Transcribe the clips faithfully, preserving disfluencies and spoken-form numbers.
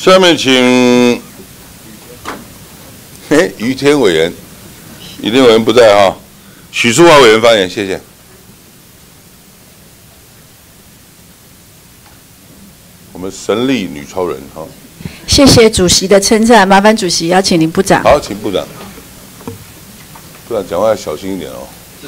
下面请，哎，于天委员，于天委员不在哈、哦，许淑华委员发言，谢谢。我们神力女超人哈。 谢谢主席的称赞，麻烦主席邀请林部长。 好，请部长。部长讲话要小心一点哦。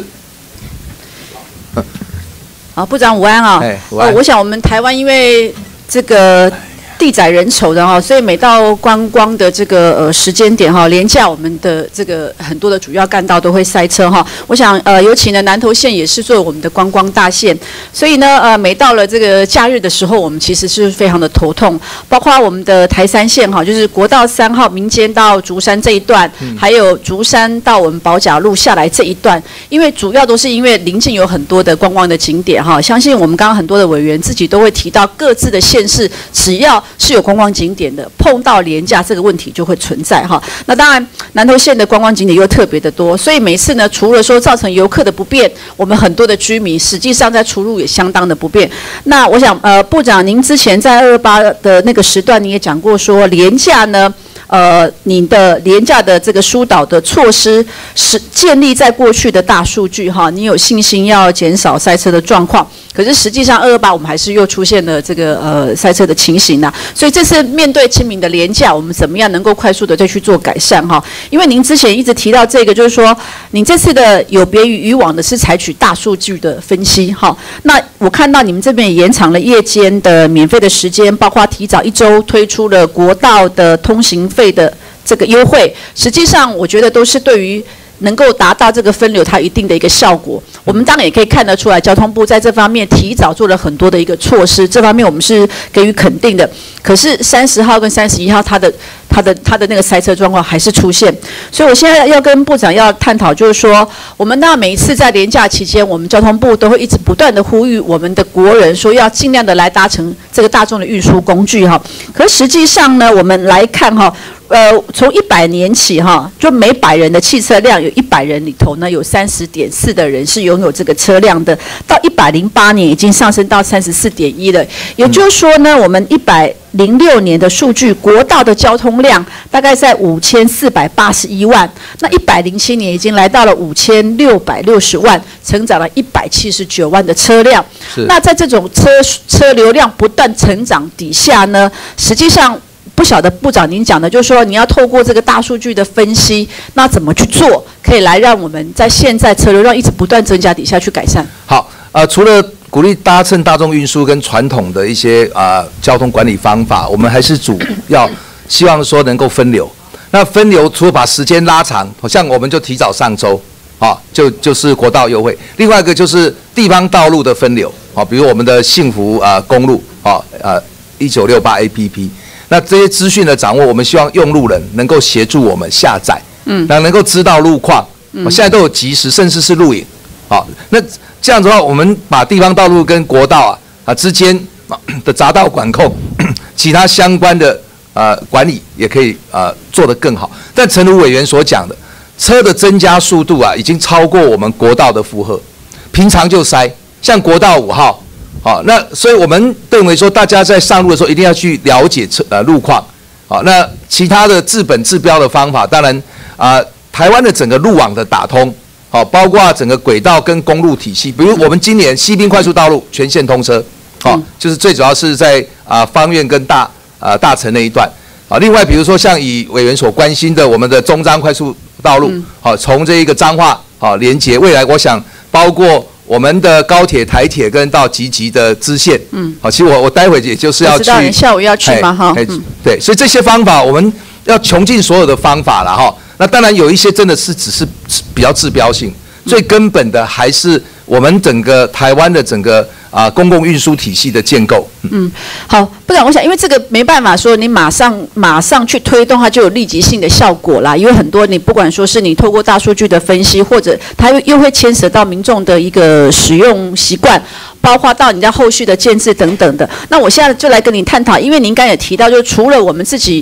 好，部长午安啊、哦。午安、呃。我想我们台湾因为这个地窄人稠的哈，所以每到观光的这个呃时间点哈，连假我们的这个很多的主要干道都会塞车哈。我想呃，尤其呢南投县也是作为我们的观光大县，所以呢呃，每到了这个假日的时候，我们其实是非常的头痛。包括我们的台三线哈，就是国道三号民间到竹山这一段，嗯、还有竹山到我们宝甲路下来这一段，因为主要都是因为邻近有很多的观光的景点哈。相信我们刚刚很多的委员自己都会提到各自的县市，只要是有观光景点的，碰到廉价这个问题就会存在哈。那当然，南投县的观光景点又特别的多，所以每次呢，除了说造成游客的不便，我们很多的居民实际上在出入也相当的不便。那我想，呃，部长，您之前在二二八的那个时段，你也讲过说，廉价呢，呃，你的廉价的这个疏导的措施是建立在过去的大数据哈，你有信心要减少塞车的状况。可是实际上二二八我们还是又出现了这个呃塞车的情形呐，所以这次面对清明的连假，我们怎么样能够快速的再去做改善哈？因为您之前一直提到这个，就是说您这次的有别于以往的是采取大数据的分析哈。那我看到你们这边也延长了夜间的免费的时间，包括提早一周推出了国道的通行费的这个优惠，实际上我觉得都是对于能够达到这个分流它一定的一个效果。我们当然也可以看得出来，交通部在这方面提早做了很多的一个措施，这方面我们是给予肯定的。可是三十号跟三十一号，它的它的它的那个塞车状况还是出现，所以我现在要跟部长要探讨，就是说，我们那每一次在连假期间，我们交通部都会一直不断的呼吁我们的国人说，要尽量的来搭乘这个大众的运输工具哈。可实际上呢，我们来看哈。呃，从一百年起哈，就每百人的汽车量有一百人里头呢，有三十点四的人是拥有这个车辆的。到一百零八年已经上升到三十四点一了。也就是说呢，我们一百零六年的数据，国道的交通量大概在五千四百八十一万，那一百零七年已经来到了五千六百六十万，成长了一百七十九万的车辆。那在这种车车流量不断成长底下呢，实际上。不晓得部长您讲的，就是说你要透过这个大数据的分析，那怎么去做，可以来让我们在现在车流量一直不断增加底下去改善？ 好，呃，除了鼓励搭乘大众运输跟传统的一些啊、呃、交通管理方法，我们还是主要希望说能够分流。那分流除了把时间拉长，像我们就提早上周，啊，就就是国道优惠。另外一个就是地方道路的分流，啊，比如我们的幸福啊、呃、公路，啊呃一九六八 A P P。那这些资讯的掌握，我们希望用路人能够协助我们下载，嗯，那能够知道路况，嗯，现在都有即时，甚至是录影，好，那这样子的话，我们把地方道路跟国道啊啊之间的匝道管控，其他相关的呃管理也可以呃做得更好。但诚如委员所讲的，车的增加速度啊，已经超过我们国道的负荷，平常就塞，像国道五号。好，那所以我们认为说，大家在上路的时候一定要去了解车呃路况。好，那其他的治本治标的方法，当然啊、呃，台湾的整个路网的打通，好，包括整个轨道跟公路体系，比如我们今年西滨快速道路全线通车，好、嗯，就是最主要是在啊、呃、芳苑跟大啊、呃、大城那一段。啊，另外比如说像以委员所关心的我们的中彰快速道路，好、嗯，从这一个彰化好连结，未来我想包括。我们的高铁、台铁跟到集集的支线，嗯，好，其实我我待会也就是要去， 知道你下午要去吗？哈， 嗯，对，所以这些方法我们要穷尽所有的方法了哈。那当然有一些真的是只是比较治标性，最根本的还是我们整个台湾的整个啊、呃、公共运输体系的建构。 嗯，好，不然我想，因为这个没办法说你马上马上去推动它就有立即性的效果啦，因为很多你不管说是你透过大数据的分析，或者它又又会牵涉到民众的一个使用习惯。包括到你在后续的建制等等的，那我现在就来跟你探讨，因为您刚才也提到，就是除了我们自己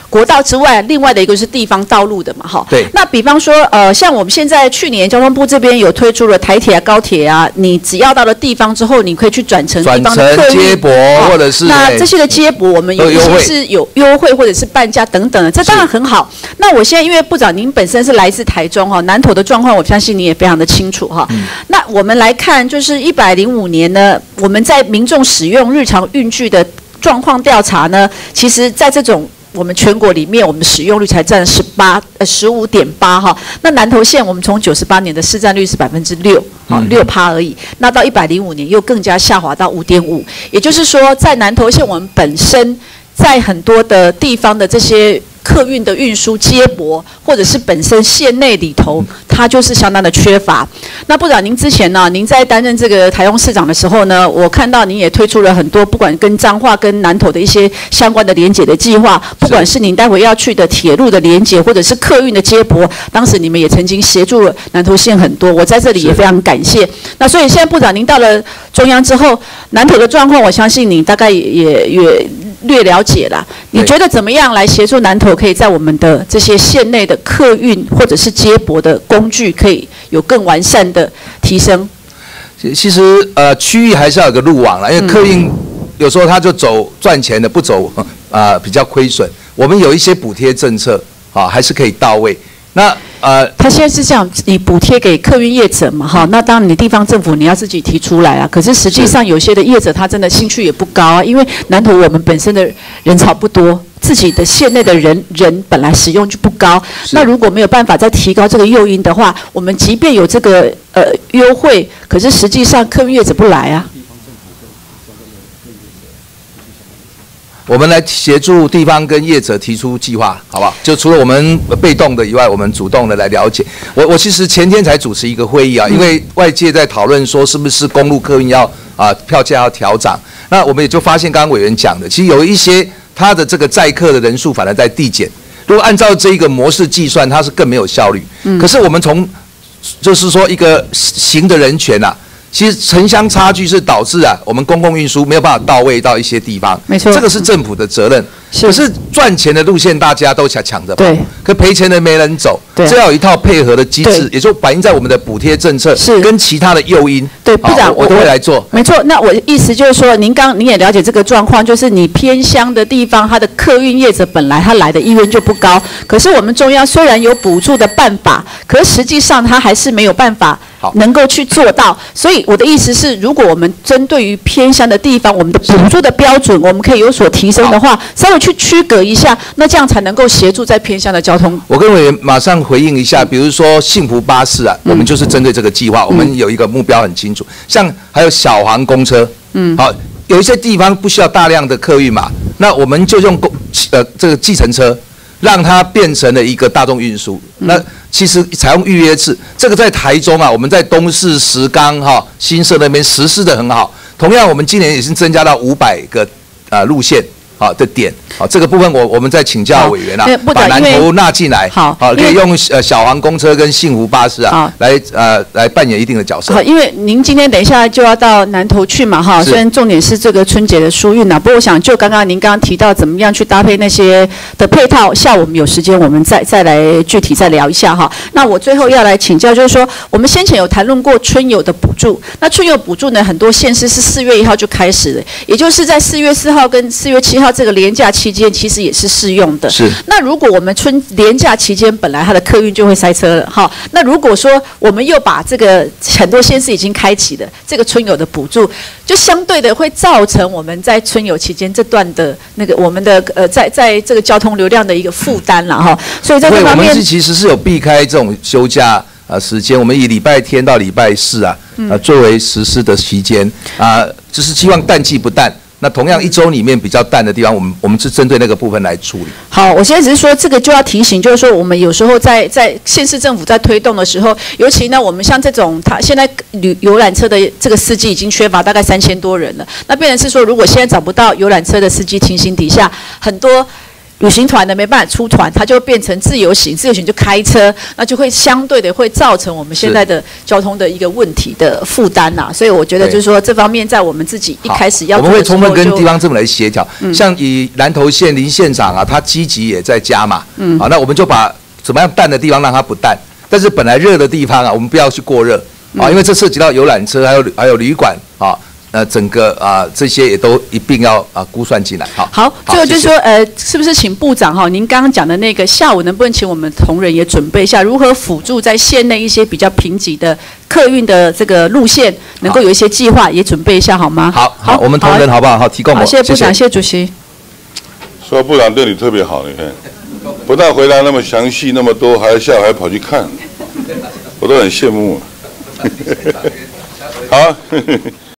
国道之外，另外的一个是地方道路的嘛，哈。 对。 那比方说，呃，像我们现在去年交通部这边有推出了台铁啊、高铁啊，你只要到了地方之后，你可以去转乘地方的客运接驳，或者是那这些的接驳，我们有一些是有优惠或者是半价等等的，这当然很好。那我现在因为部长您本身是来自台中哈，南投的状况我相信你也非常的清楚哈。嗯、那我们来看，就是一百零五年呢，我们在民众使用日常运具的状况调查呢，其实在这种我们全国里面，我们使用率才占十八呃十五点八哈。那南投县我们从九十八年的市占率是百分之六，好六趴而已。那到一百零五年又更加下滑到五点五，也就是说，在南投县我们本身在很多的地方的这些客运的运输接驳，或者是本身县内里头，它就是相当的缺乏。那部长，您之前呢，您在担任这个台中市长的时候呢，我看到您也推出了很多，不管跟彰化、跟南投的一些相关的连结的计划，不管是您待会要去的铁路的连结，或者是客运的接驳，当时你们也曾经协助了南投县很多，我在这里也非常感谢。那所以现在部长您到了中央之后，南投的状况，我相信你大概也也也略了解了。你觉得怎么样来协助南投，可以在我们的这些县内的客运或者是接驳的工具，可以有更完善的提升？ 其实呃，区域还是要有个路网啦，因为客运有时候他就走赚钱的，不走啊、呃、比较亏损。我们有一些补贴政策啊，还是可以到位。那呃， 他现在是这样，你补贴给客运业者嘛，哈，那当然你地方政府你要自己提出来啊。可是实际上有些的业者他真的兴趣也不高啊，因为南投我们本身的人潮不多，自己的县内的人人本来使用就不高。那如果没有办法再提高这个诱因的话，我们即便有这个呃优惠，可是实际上客运业者不来啊。 我们来协助地方跟业者提出计划，好不好？就除了我们被动的以外，我们主动的来了解。我我其实前天才主持一个会议啊，因为外界在讨论说是不是公路客运要啊票价要调涨，那我们也就发现刚刚委员讲的，其实有一些它的这个载客的人数反而在递减。如果按照这一个模式计算，它是更没有效率。嗯。可是我们从就是说一个行的人权啊。其实城乡差距是导致啊，我们公共运输没有办法到位到一些地方， 没错， 这个是政府的责任。是可是赚钱的路线大家都抢抢着跑， 对， 可赔钱的没人走， 对， 这要有一套配合的机制，也就反映在我们的补贴政策是跟其他的诱因。 对，部长， 我都会来做。 没错，那我的意思就是说，您刚您也了解这个状况，就是你偏乡的地方，它的客运业者本来他来的意愿就不高，可是我们中央虽然有补助的办法，可是实际上他还是没有办法能够去做到。所以我的意思是，如果我们针对于偏乡的地方，我们的补助的标准我们可以有所提升的话，稍微去区隔一下，那这样才能够协助在偏乡的交通。 我跟委员马上回应一下，比如说幸福巴士啊，嗯、我们就是针对这个计划，我们有一个目标很清楚。像还有小黄公车，嗯，好，有一些地方不需要大量的客运嘛，那我们就用公呃这个计程车，让它变成了一个大众运输。嗯、那其实采用预约制，这个在台中啊，我们在东势、石冈哈、新社那边实施的很好。同样，我们今年也是增加到五百个啊、呃、路线。好的点，好这个部分我我们再请教委员啦，把南投纳进来，好，好可以用呃小黄公车跟幸福巴士啊来呃来扮演一定的角色。 好，因为您今天等一下就要到南投去嘛哈，虽然重点是这个春节的疏运呐，不过我想就刚刚您刚刚提到怎么样去搭配那些的配套，下午我们有时间我们再再来具体再聊一下哈。那我最后要来请教就是说，我们先前有谈论过春游的补助，那春游补助呢，很多县市是四月一号就开始的，也就是在四月四号跟四月七号。这个连假期间其实也是适用的。 是。 那如果我们春连假期间本来它的客运就会塞车了，哈，那如果说我们又把这个很多县市已经开启的这个春游的补助，就相对的会造成我们在春游期间这段的那个我们的呃在在这个交通流量的一个负担了哈。所以在这方面， 我们是其实是有避开这种休假呃时间，我们以礼拜天到礼拜四啊，呃作为实施的期间啊，就是希望淡季不淡。那同样一周里面比较淡的地方，我们我们是针对那个部分来处理。 好，我现在只是说这个就要提醒，就是说我们有时候在在县市政府在推动的时候，尤其呢我们像这种，他现在旅游览车的这个司机已经缺乏大概三千多人了。那变成是说，如果现在找不到游览车的司机情形底下，很多旅行团的没办法出团，它就会变成自由行，自由行就开车，那就会相对的会造成我们现在的交通的一个问题的负担呐。所以我觉得就是说这方面在我们自己一开始要做的时候， 我们会充分跟地方政府来协调。嗯、像以南投县林县长啊，他积极也在加码。嗯，好，那我们就把怎么样淡的地方让它不淡，但是本来热的地方啊，我们不要去过热啊，因为这涉及到游览车还有还有旅馆啊。呃，整个啊、呃、这些也都一并要啊、呃、估算进来。好， 好，最后就是说，呃，是不是请部长哈，您刚刚讲的那个下午能不能请我们同仁也准备一下，如何辅助在县内一些比较贫瘠的客运的这个路线，能够有一些计划也准备一下好吗？ 好，好，我们同仁好不好？好，提供我。 好，谢谢部长，谢谢主席。 说部长对你特别好，你看，不但回答那么详细那么多，还下午还跑去看，我都很羡慕。好。